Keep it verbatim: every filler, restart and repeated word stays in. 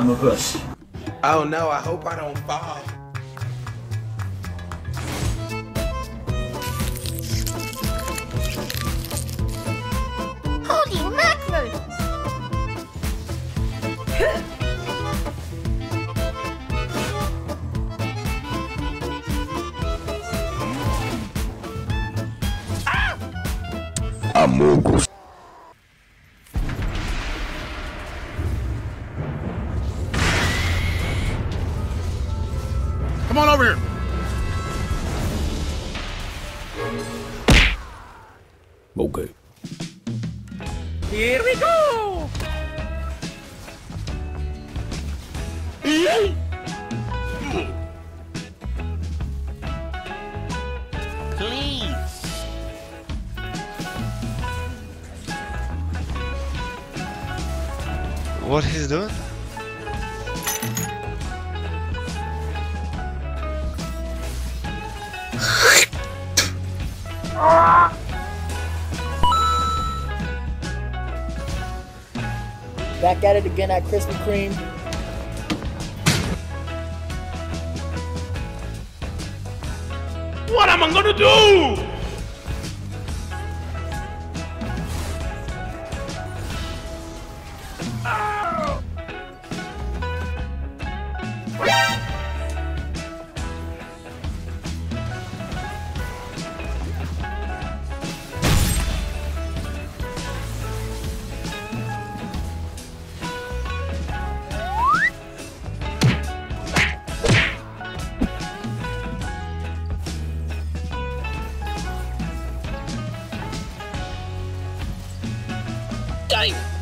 I'm a push. Oh no, I hope I don't fall. Holy mackerel! Amogus. Come on over here. Okay. Here we go. Please. What he's doing? Back at it again at Krispy Kreme. What am I gonna do? Damn.